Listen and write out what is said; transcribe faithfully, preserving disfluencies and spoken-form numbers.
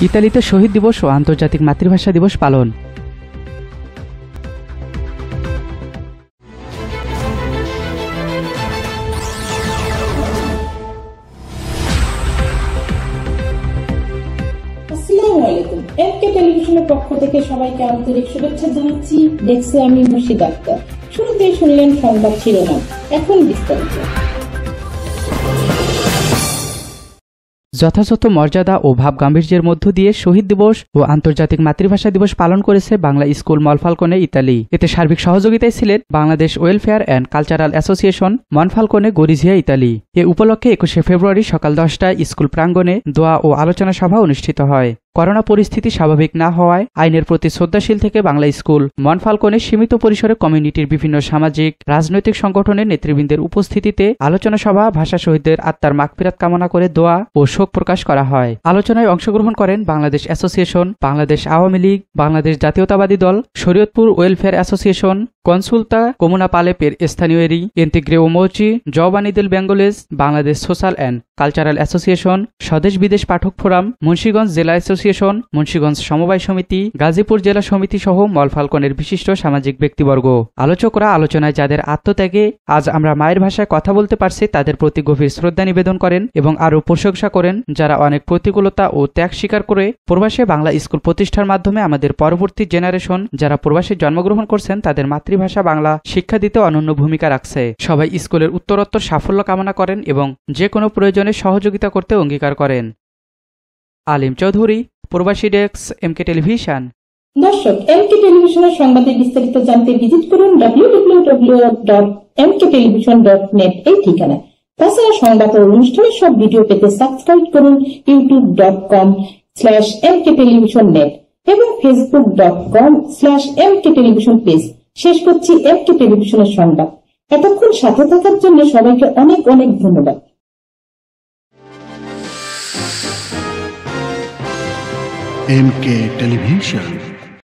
ইতালিতে শহীদ দিবস ও আন্তর্জাতিক মাতৃভাষা দিবস পালন। আসসালামু আলাইকুম। এমকে টেলিভিশনের পক্ষ থেকে সবাইকে আন্তরিক শুভেচ্ছা জানাচ্ছি। দেখছি আমি মুর্শিদ আক্তার। শুরুতেই শুনলেন সংবাদ শিরোনাম, এখন বিস্তারিত। যথাযথ মর্যাদা ও ভাব গাম্ভীর্যের মধ্য দিয়ে শহীদ দিবস ও আন্তর্জাতিক মাতৃভাষা দিবস পালন করেছে বাংলা স্কুল মনফালকনে ইতালি। এতে সার্বিক সহযোগিতায় ছিলেন Bangladesh welfare and cultural association Monfalcone Gorizia Italy. এ উপলক্ষে একুশে ফেব্রুয়ারি সকাল দশটায় স্কুল প্রাঙ্গণে দোয়া ও আলোচনা সভা অনুষ্ঠিত হয়। করোনা পরিস্থিতি স্বাভাবিক না হওয়ায় আইনের প্রতি শ্রদ্ধাশীল থেকে বাংলা স্কুল মনফালকনে সীমিত পরিসরে কমিউনিটির বিভিন্ন সামাজিক রাজনৈতিক সংগঠনের নেতৃবৃন্দের উপস্থিতিতে আলোচনা সভা ভাষা শহীদদের আত্মার মাগফিরাত কামনা করে দোয়া ও শোক প্রকাশ করা হয়। আলোচনায় অংশগ্রহণ করেন Bangladesh association, Bangladesh Awami League, Bangladesh Jatiyatabadi Dal, Shariatpur welfare association, কনসুলতা কমুনাপালে পের স্থানীয়রি, ইন্টিগ্রেওমোচি জওয়ানি দেল বেঙ্গলেজ, Bangladesh social and cultural association, Swadesh Bidesh Pathak forum, Munshiganj জেলা অ্যাসোসিয়েশন, মুন্সিগঞ্জ সমবায় সমিতি, গাজীপুর জেলা সমিতি সহ মনফালকনের বিশিষ্ট সামাজিক ব্যক্তিবর্গ। আলোচকরা আলোচনায় যাদের আত্মত্যাগে আজ আমরা মায়ের ভাষায় কথা বলতে পারছি তাদের প্রতি গভীর শ্রদ্ধা নিবেদন করেন এবং আরও প্রশংসা করেন, যারা অনেক প্রতিকূলতা ও ত্যাগ স্বীকার করে প্রবাসে বাংলা স্কুল প্রতিষ্ঠার মাধ্যমে আমাদের পরবর্তী জেনারেশন যারা প্রবাসে জন্মগ্রহণ করছেন তাদের মাতৃভাষা বাংলা শিক্ষা দিতে অনন্য ভূমিকা রাখছে। সবাই স্কুলের উত্তরোত্তর সাফল্য কামনা করেন এবং যে কোনো প্রয়োজনে সহযোগিতা করতে অঙ্গীকার করেন। আলিম চৌধুরী, প্রবাসী ডেস্ক, এমকে টেলিভিশন। দর্শক, এমকে টেলিভিশনের সংবাদের বিস্তারিত জানতে ভিজিট করুন W W W dot M K television dot net এই ঠিকানায়। তাছাড়া সংবাদ ও অনুষ্ঠানের সব ভিডিও পেতে সাবস্ক্রাইব করুন YouTube dot com slash M K television net এবং Facebook dot com slash M K television page. শেষ করছি এমকে টেলিভিশনের সংবাদ। এতক্ষণ সাথে থাকার জন্য সবাইকে অনেক অনেক ধন্যবাদ। MK television.